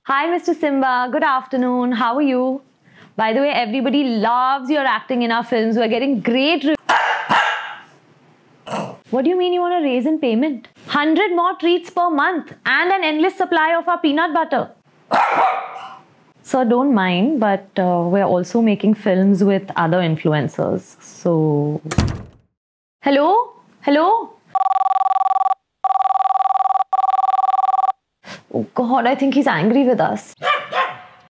Hi, Mr. Simba. Good afternoon. How are you? By the way, everybody loves your acting in our films. We're getting great reviews. What do you mean you want a raise in payment? 100 more treats per month and an endless supply of our peanut butter. Sir, don't mind, but we're also making films with other influencers. So... Hello? Hello? Oh God, I think he's angry with us.